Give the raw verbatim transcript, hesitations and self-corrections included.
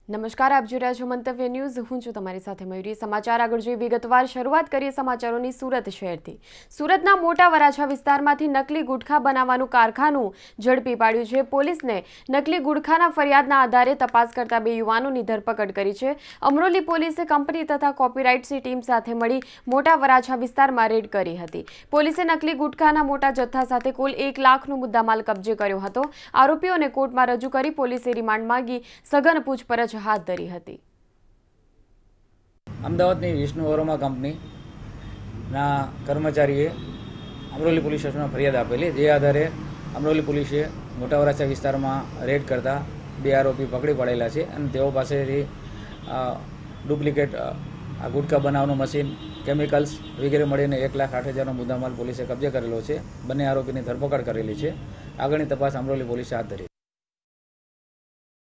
નમસ્કાર, આપ જોઈ રહ્યા છો મંતવ્ય ન્યૂઝ. હું છું તમારી સાથે મયુરી. સમાચાર આગળ જોઈ વિગતવાર શરૂઆત કરીએ સમાચારોની સુરત શહેરથી. સુરતના મોટા વરાછા વિસ્તારમાંથી નકલી ગુટખા બનાવવાનું કારખાનું ઝડપી પાડ્યું છે. પોલીસને નકલી ગુટખાના ફરિયાદના આધારે તપાસ કરતા બે યુવાનોની ધરપકડ કરી છે. અમરોલી પોલીસે કંપની તથા કોપીરાઇટ્સની ટીમ સાથે મળી મોટા વરાછા વિસ્તારમાં રેડ કરી હતી. પોલીસે નકલી ગુટખાના મોટા જથ્થા સાથે કુલ એક લાખનો મુદ્દામાલ કબજે કર્યો હતો. આરોપીઓને કોર્ટમાં રજૂ કરી પોલીસે રિમાન્ડ માંગી સઘન પૂછપરછ હાથ ધરી હતી. અમદાવાદની વિષ્ણુ અરોમા કંપનીના કર્મચારીએ અમરોલી પોલીસ સ્ટેશનમાં ફરિયાદ આપેલી, જે આધારે અમરોલી પોલીસે મોટા વરાછા વિસ્તારમાં રેડ કરતા બે આરોપી પકડી પડેલા છે અને તેઓ પાસેથી ડુપ્લિકેટ આ ગુટખા બનાવવાનું મશીન, કેમિકલ્સ વગેરે મળીને એક લાખ આઠ હજારનો મુદ્દામાલ પોલીસે કબજે કરેલો છે. બંને આરોપીની ધરપકડ કરેલી છે. આગળની તપાસ અમરોલી પોલીસે હાથ ધરી.